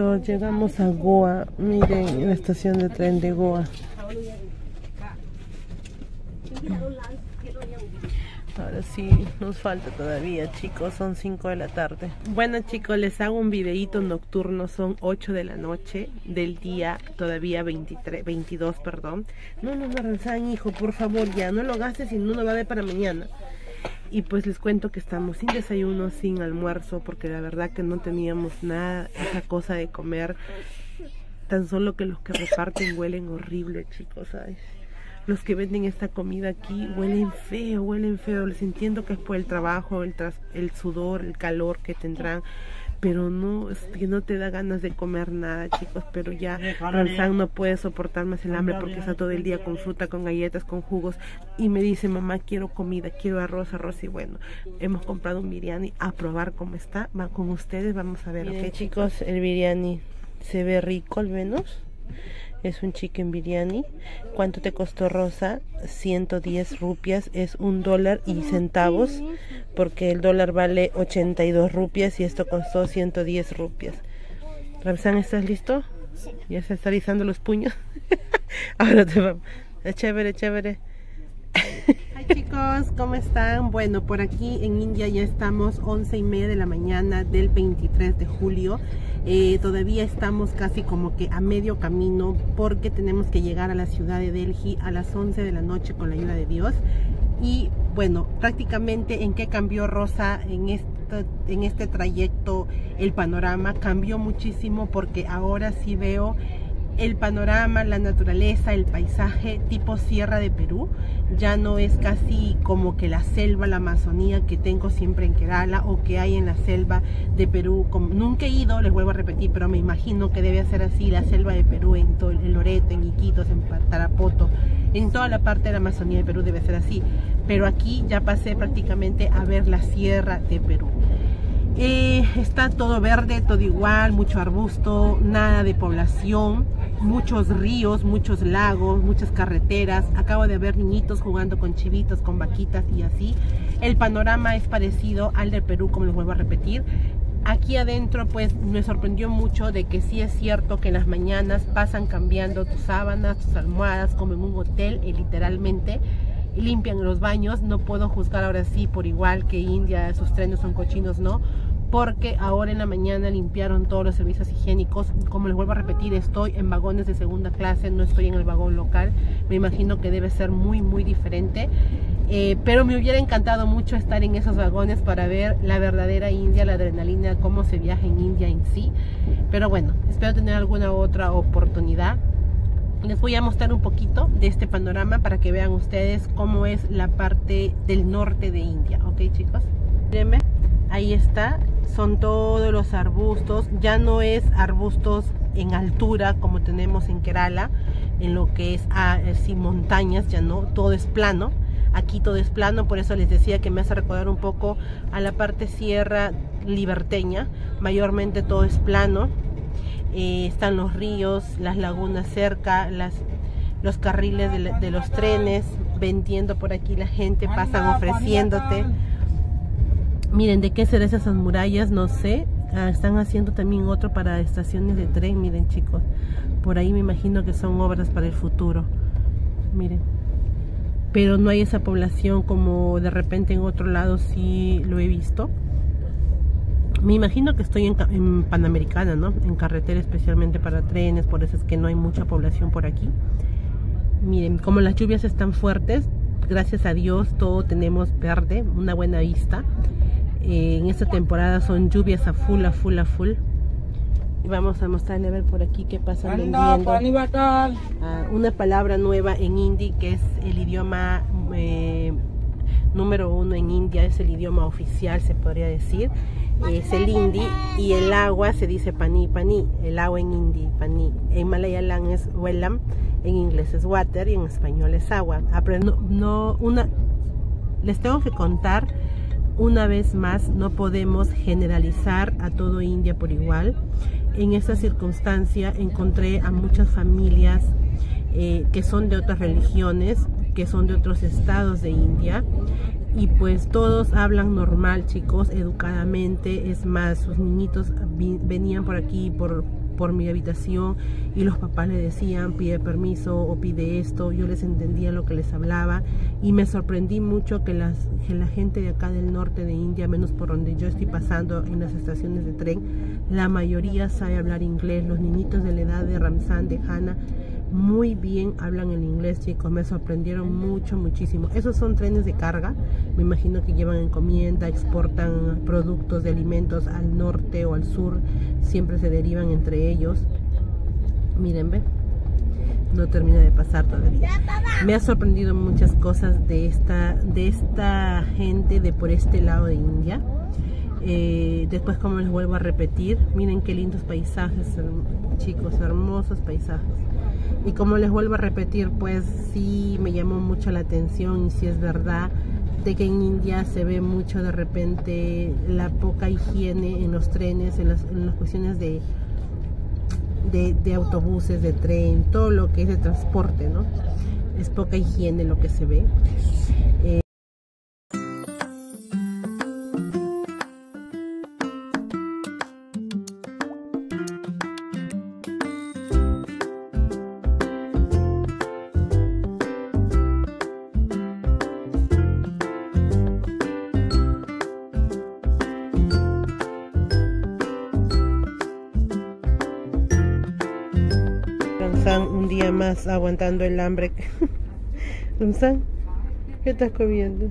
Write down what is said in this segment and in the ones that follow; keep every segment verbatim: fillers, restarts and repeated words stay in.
chicos, llegamos a Goa. Miren la estación de tren de Goa. Ahora sí, nos falta todavía, chicos, son cinco de la tarde. Bueno, chicos, les hago un videíto nocturno, son ocho de la noche del día, todavía veintitrés, veintidós, perdón. No, no, no, Ramzán, hijo, por favor, ya, no lo gastes y no lo va a ver para mañana. Y pues les cuento que estamos sin desayuno, sin almuerzo, porque la verdad que no teníamos nada, esa cosa de comer. Tan solo que los que reparten huelen horrible, chicos, ¿sabes? Los que venden esta comida aquí huelen feo, huelen feo. Les entiendo que es por el trabajo, el, tras, el sudor, el calor que tendrán, pero no, es que no te da ganas de comer nada, chicos. Pero ya Ramzán no puede soportar más el hambre porque está todo el día con fruta, con galletas, con jugos. Y me dice, mamá, quiero comida, quiero arroz, arroz. Y bueno, hemos comprado un biryani a probar cómo está. Va con ustedes, vamos a ver. Miren, ok, chicos, el biryani se ve rico al menos. Es un chicken biryani. ¿Cuánto te costó, Rosa? ciento diez rupias. Es un dólar y centavos. Porque el dólar vale ochenta y dos rupias y esto costó ciento diez rupias. Ramzán, ¿estás listo? Sí. Ya se está alisando los puños. Ahora te vamos. Chévere, chévere. Hi chicos, ¿cómo están? Bueno, por aquí en India ya estamos once y media de la mañana del veintitrés de julio. Eh, todavía estamos casi como que a medio camino porque tenemos que llegar a la ciudad de Delhi a las once de la noche con la ayuda de Dios. Y bueno, prácticamente en qué cambió, Rosa, en este, en este trayecto el panorama cambió muchísimo, porque ahora sí veo el panorama, la naturaleza, el paisaje tipo Sierra de Perú. Ya no es casi como que la selva, la Amazonía que tengo siempre en Kerala o que hay en la selva de Perú. Como, nunca he ido, les vuelvo a repetir, pero me imagino que debe ser así la selva de Perú en, todo, en Loreto, en Iquitos, en Tarapoto, en toda la parte de la Amazonía de Perú debe ser así. Pero aquí ya pasé prácticamente a ver la Sierra de Perú. Eh, está todo verde, todo igual, mucho arbusto, nada de población, muchos ríos, muchos lagos, muchas carreteras. Acabo de ver niñitos jugando con chivitos, con vaquitas y así. El panorama es parecido al de Perú, como les vuelvo a repetir. Aquí adentro pues me sorprendió mucho de que sí es cierto que en las mañanas pasan cambiando tus sábanas, tus almohadas, como en un hotel, y literalmente limpian los baños. No puedo juzgar ahora sí por igual que India, sus trenes son cochinos, no, porque ahora en la mañana limpiaron todos los servicios higiénicos. Como les vuelvo a repetir, estoy en vagones de segunda clase, no estoy en el vagón local. Me imagino que debe ser muy muy diferente, eh, pero me hubiera encantado mucho estar en esos vagones para ver la verdadera India, la adrenalina, cómo se viaja en India en sí. Pero bueno, espero tener alguna otra oportunidad. Les voy a mostrar un poquito de este panorama para que vean ustedes cómo es la parte del norte de India. Ok, chicos, mírenme, ahí está, son todos los arbustos. Ya no es arbustos en altura como tenemos en Kerala, en lo que es así montañas, ya no, todo es plano. Aquí todo es plano, por eso les decía que me hace recordar un poco a la parte sierra liberteña. Mayormente todo es plano. Eh, están los ríos, las lagunas cerca, las, los carriles de, de los trenes, vendiendo por aquí la gente, pasan ofreciéndote. Miren, ¿de qué serán esas murallas? No sé. Ah, están haciendo también otro para estaciones de tren, miren chicos. Por ahí me imagino que son obras para el futuro. Miren. Pero no hay esa población como de repente en otro lado sí lo he visto. Me imagino que estoy en, en Panamericana, ¿no? En carretera especialmente para trenes, por eso es que no hay mucha población por aquí. Miren, como las lluvias están fuertes, gracias a Dios todo tenemos verde, una buena vista. Eh, en esta temporada son lluvias a full, a full, a full. Y vamos a mostrarle a ver por aquí qué pasa vendiendo. Ah, una palabra nueva en hindi, que es el idioma eh, número uno en India, es el idioma oficial, se podría decir. Es el hindi, y el agua se dice pani, pani, el agua en hindi, pani. En malayalam es welam, en inglés es water y en español es agua. No, no, una, les tengo que contar una vez más, no podemos generalizar a todo India por igual. En esa circunstancia encontré a muchas familias eh, que son de otras religiones, que son de otros estados de India, y pues todos hablan normal, chicos, educadamente. Es más, sus niñitos venían por aquí por, por mi habitación y los papás le decían pide permiso o pide esto. Yo les entendía lo que les hablaba y me sorprendí mucho que, las, que la gente de acá del norte de India, menos por donde yo estoy pasando en las estaciones de tren, la mayoría sabe hablar inglés. Los niñitos de la edad de Ramzan, de Hannah, muy bien hablan el inglés, chicos. Me sorprendieron mucho, muchísimo. Esos son trenes de carga, me imagino que llevan encomienda, exportan productos de alimentos al norte o al sur, siempre se derivan entre ellos. Miren, ve, no termina de pasar todavía. Me ha sorprendido muchas cosas de esta, de esta gente de por este lado de India. Eh, después, como les vuelvo a repetir, miren qué lindos paisajes, chicos, hermosos paisajes. Y como les vuelvo a repetir, pues sí me llamó mucho la atención, y sí es verdad de que en India se ve mucho de repente la poca higiene en los trenes, en las, en las cuestiones de, de, de autobuses, de tren, todo lo que es de transporte, ¿no? Es poca higiene lo que se ve. Eh, un día más aguantando el hambre. Ramzan, ¿qué estás comiendo?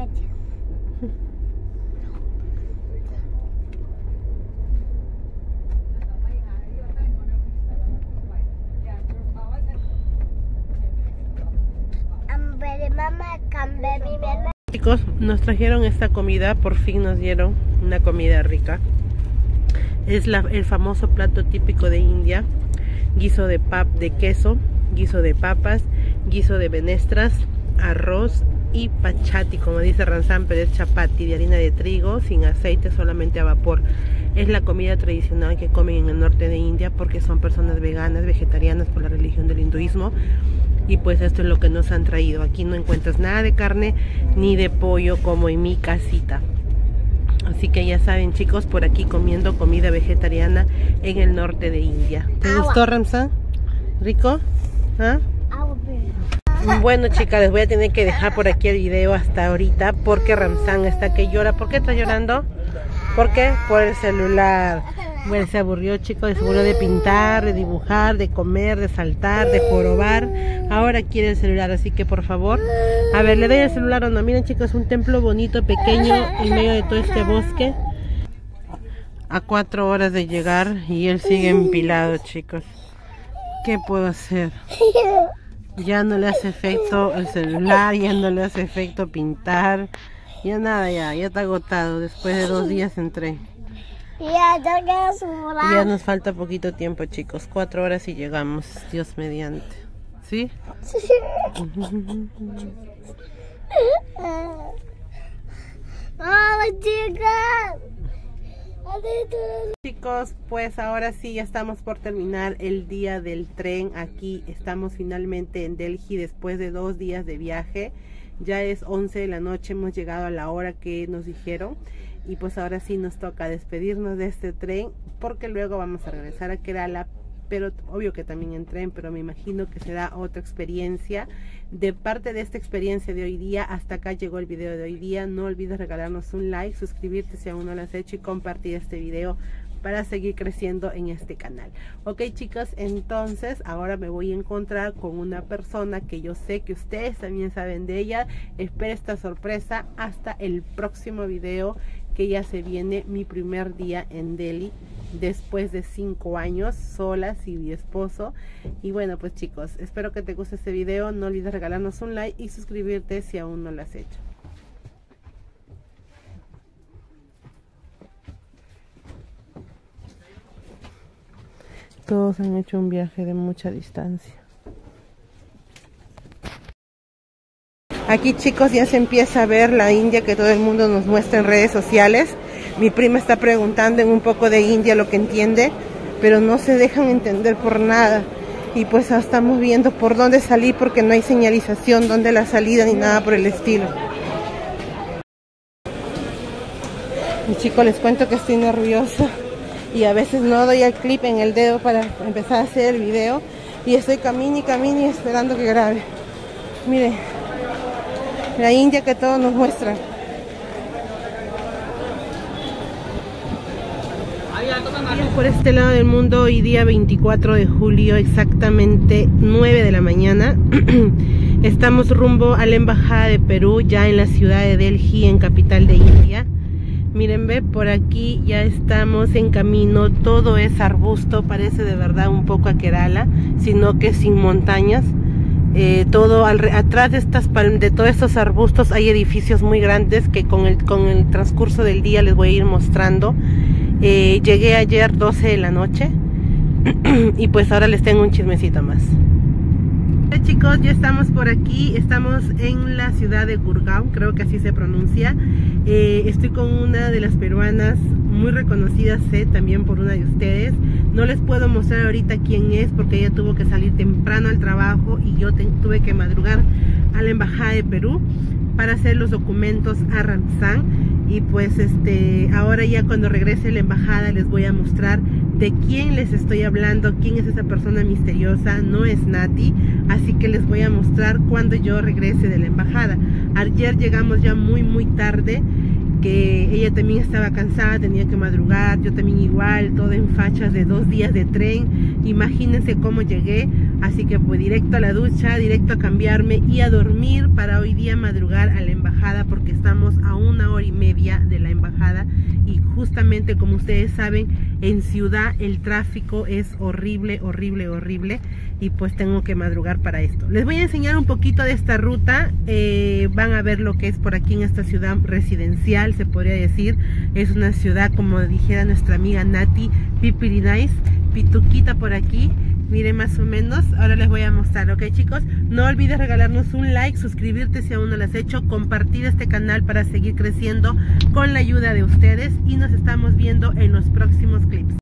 Chicos, nos trajeron esta comida, por fin nos dieron una comida rica. Es la, el famoso plato típico de India. Guiso de pap de queso, guiso de papas, guiso de menestras, arroz y pachati, como dice Ramzan, pero es chapati de harina de trigo, sin aceite, solamente a vapor. Es la comida tradicional que comen en el norte de India porque son personas veganas, vegetarianas por la religión del hinduismo. Y pues esto es lo que nos han traído. Aquí no encuentras nada de carne ni de pollo como en mi casita. Así que ya saben, chicos, por aquí comiendo comida vegetariana en el norte de India. ¿Te gustó, Ramzan? ¿Rico? ¿Ah? Bueno, chicas, les voy a tener que dejar por aquí el video hasta ahorita porque Ramzan está que llora. ¿Por qué está llorando? ¿Por qué? Por el celular. Bueno, se aburrió, chicos, se aburrió de pintar, de dibujar, de comer, de saltar, de jorobar. Ahora quiere el celular, así que por favor, a ver, ¿le doy el celular o no? Miren, chicos, un templo bonito, pequeño, en medio de todo este bosque. A cuatro horas de llegar y él sigue empilado, chicos. ¿Qué puedo hacer? Ya no le hace efecto el celular, ya no le hace efecto pintar. Ya nada, ya, ya está agotado. Después de dos días entré. Ya nos falta poquito tiempo, chicos. Cuatro horas y llegamos, Dios mediante. ¿Sí? Chicos, pues ahora sí ya estamos por terminar el día del tren. Aquí estamos finalmente en Delhi después de dos días de viaje. Ya es once de la noche, hemos llegado a la hora que nos dijeron. Y pues ahora sí nos toca despedirnos de este tren porque luego vamos a regresar a Kerala, pero obvio que también en tren, pero me imagino que será otra experiencia. De parte de esta experiencia de hoy día, hasta acá llegó el video de hoy día. No olvides regalarnos un like, suscribirte si aún no lo has hecho y compartir este video para seguir creciendo en este canal. Ok, chicos, entonces ahora me voy a encontrar con una persona que yo sé que ustedes también saben de ella. Espera esta sorpresa hasta el próximo video, que ya se viene mi primer día en Delhi después de cinco años sola, sin mi esposo. Y bueno, pues chicos, espero que te guste este video. No olvides regalarnos un like y suscribirte si aún no lo has hecho. Todos han hecho un viaje de mucha distancia. Aquí, chicos, ya se empieza a ver la India que todo el mundo nos muestra en redes sociales. Mi prima está preguntando en un poco de India lo que entiende, pero no se dejan entender por nada. Y pues estamos viendo por dónde salir porque no hay señalización, dónde la salida ni nada por el estilo. Y chicos, les cuento que estoy nerviosa. y a veces no doy el clip en el dedo para empezar a hacer el video y estoy camine y camine esperando que grabe. Miren, la India que todos nos muestran. Por este lado del mundo, hoy día veinticuatro de julio, exactamente nueve de la mañana. Estamos rumbo a la embajada de Perú, ya en la ciudad de Delhi, en capital de India. Miren, ve, por aquí ya estamos en camino. Todo es arbusto, parece de verdad un poco a Kerala, sino que sin montañas. Eh, todo al, atrás de estas de todos estos arbustos hay edificios muy grandes que con el, con el transcurso del día les voy a ir mostrando. Eh, llegué ayer doce de la noche y pues ahora les tengo un chismecito más. Hola chicos, ya estamos por aquí, estamos en la ciudad de Gurgaon, creo que así se pronuncia. Eh, estoy con una de las peruanas muy reconocidas, sé también por una de ustedes. No les puedo mostrar ahorita quién es porque ella tuvo que salir temprano al trabajo y yo te, tuve que madrugar a la embajada de Perú para hacer los documentos a Ramzan. Y pues este ahora ya cuando regrese a la embajada les voy a mostrar de quién les estoy hablando, quién es esa persona misteriosa. No es Nati, así que les voy a mostrar cuando yo regrese de la embajada. Ayer llegamos ya muy muy tarde, que ella también estaba cansada, tenía que madrugar, yo también igual, todo en fachas de dos días de tren. Imagínense cómo llegué, así que pues directo a la ducha, directo a cambiarme y a dormir para hoy día madrugar a la embajada, porque estamos a una hora y media de la embajada y justamente como ustedes saben, en ciudad el tráfico es horrible, horrible, horrible y pues tengo que madrugar para esto. Les voy a enseñar un poquito de esta ruta, eh, van a ver lo que es por aquí en esta ciudad residencial, se podría decir. Es una ciudad, como dijera nuestra amiga Nati, pipirinais, pituquita por aquí. Miren más o menos, ahora les voy a mostrar, ok chicos. No olvides regalarnos un like, suscribirte si aún no lo has hecho, compartir este canal para seguir creciendo con la ayuda de ustedes y nos estamos viendo en los próximos clips.